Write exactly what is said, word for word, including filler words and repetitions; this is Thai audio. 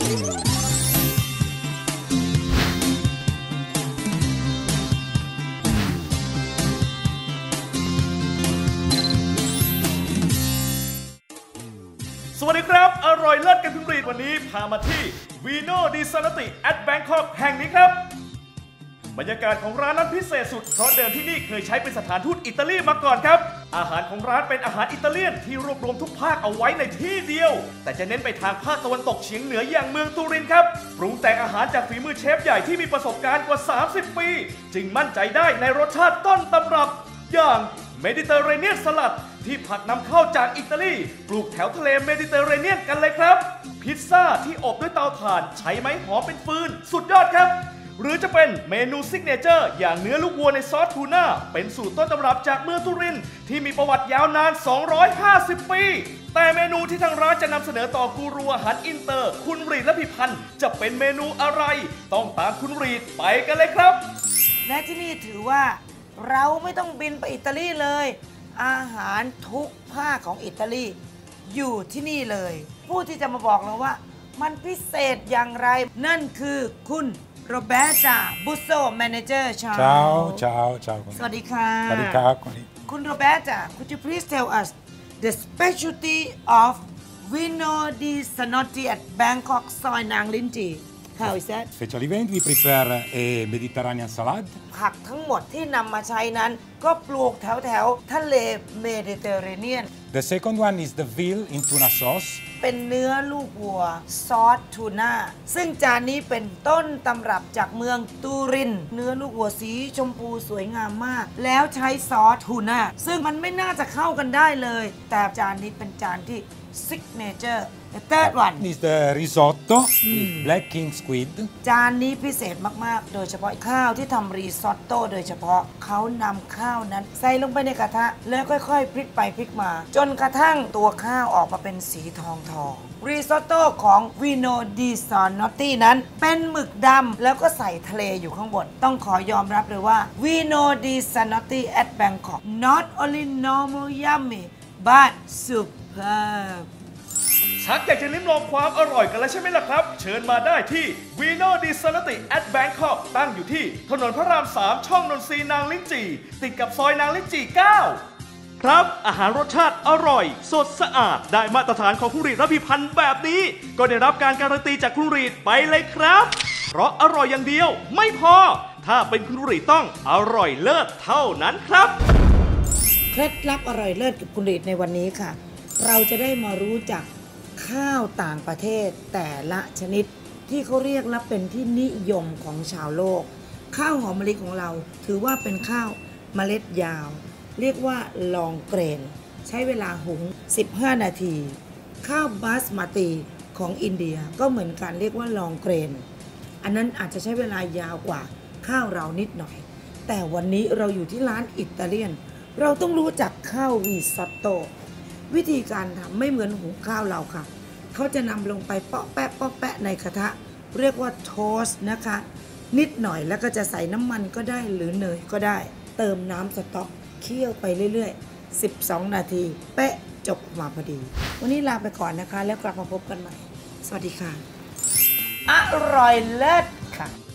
สวัสดีครับอร่อยเลิศกันทุกรีดวันนี้พามาที่ Vino di Sanoti at Bangkok แห่งนี้ครับบรรยากาศของร้านนั้นพิเศษสุดเพราะเดิมที่นี่เคยใช้เป็นสถานทูตอิตาลีมาก่อนครับอาหารของร้านเป็นอาหารอิตาเลียนที่รวบรวมทุกภาคเอาไว้ในที่เดียวแต่จะเน้นไปทางภาคตะวันตกเฉียงเหนืออย่างเมืองตูรินครับปรุงแต่งอาหารจากฝีมือเชฟใหญ่ที่มีประสบการณ์กว่าสามสิบปีจึงมั่นใจได้ในรสชาติต้นตำรับอย่างเมดิเตอร์เรเนียนสลัดที่ผักนำเข้าจากอิตาลีปลูกแถวทะเลเมดิเตอร์เรเนียนกันเลยครับพิซซ่าที่อบด้วยเตาถ่านใช้ไม้หอมเป็นฟืนสุดยอดครับหรือจะเป็นเมนูซิกเนเจอร์อย่างเนื้อลูกวัวในซอสทูน่าเป็นสูตรต้นตำรับจากเมืองตูรินที่มีประวัติยาวนานสองร้อยห้าสิบปีแต่เมนูที่ทางร้านจะนำเสนอต่อกูรูอาหารอินเตอร์คุณรีดและพิพันธ์จะเป็นเมนูอะไรต้องตามคุณรีดไปกันเลยครับและที่นี่ถือว่าเราไม่ต้องบินไปอิตาลีเลยอาหารทุกภาคของอิตาลีอยู่ที่นี่เลยผู้ที่จะมาบอกเราว่ามันพิเศษอย่างไรนั่นคือคุณโรเบร์ตาบุโซแมเนเจอร์ชาว Ciao ciao ciao สวัสดีค่ะสวัสดีครับคุณโรเบร์ตา could you please tell us the specialty of Vino di Sanoti at Bangkok Soi Nang Linji How is that? Specialmente we prepare a Mediterranean salad. ผักทั้งหมดที่นำมาใช้นั้นก็ปลูกแถวแถวทะเลเมดิเตอร์เรเนียน The second one is the veal in tuna sauce. เป็นเนื้อลูกวัวซอสทูน่าซึ่งจานนี้เป็นต้นตำรับจากเมืองตูรินเนื้อลูกวัวสีชมพูสวยงามมากแล้วใช้ซอสทูน่าซึ่งมันไม่น่าจะเข้ากันได้เลยแต่จานนี้เป็นจานที่ signature The third one is the risotto with black king squid. จานนี้พิเศษมากๆโดยเฉพาะข้าวที่ทำรีซอตโต้โดยเฉพาะเขานำข้าวนั้นใส่ลงไปในกระทะแล้วค่อยๆพลิกไปพลิกมาจนกระทั่งตัวข้าวออกมาเป็นสีทองทองรีซอตโต้ของ Vino di Sanoti นั้นเป็นหมึกดำแล้วก็ใส่ทะเลอยู่ข้างบนต้องขอยอมรับเลยว่า Vino di Sanoti at Bangkok not only normal yummy but superb ชักอยากจะลิ้มลองความอร่อยกันแล้วใช่ไหมล่ะครับเชิญมาได้ที่ Vino di Sanoti at Bangkok ตั้งอยู่ที่ถนนพระรามสามช่องนนทรีนางลิ้นจี่ติดกับซอยนางลิ้นจี่เก้าครับอาหารรสชาติอร่อยสดสะอาดได้มาตรฐานของคุณรีดและพิพันธ์แบบนี้ก็ได้รับการการันตีจากคุณรีดไปเลยครับเพราะอร่อยอย่างเดียวไม่พอถ้าเป็นคุณรีดต้องอร่อยเลิศเท่านั้นครับเคล็ดลับอร่อยเลิศกับคุณรีดในวันนี้ค่ะเราจะได้มารู้จักข้าวต่างประเทศแต่ละชนิดที่เขาเรียกและเป็นที่นิยมของชาวโลกข้าวหอมมะลิของเราถือว่าเป็นข้าวเมล็ดยาวเรียกว่าลองเกรนใช้เวลาหุงสิบห้านาทีข้าวบาสมาติของอินเดียก็เหมือนกันเรียกว่าลองเกรนอันนั้นอาจจะใช้เวลายาวกว่าข้าวเรานิดหน่อยแต่วันนี้เราอยู่ที่ร้านอิตาเลียนเราต้องรู้จักข้าวริซอตโตวิธีการทำไม่เหมือนหุงข้าวเราค่ะเขาจะนำลงไปเปาะแปะเปาะแปะในกระทะเรียกว่าโทสต์นะคะนิดหน่อยแล้วก็จะใส่น้ำมันก็ได้หรือเนยก็ได้เติมน้ำสต๊อกเคี่ยวไปเรื่อยๆสิบสองนาทีเป๊ะจบออกมาพอดีวันนี้ลาไปก่อนนะคะแล้วกลับมาพบกันใหม่สวัสดีค่ะอร่อยเลิศค่ะ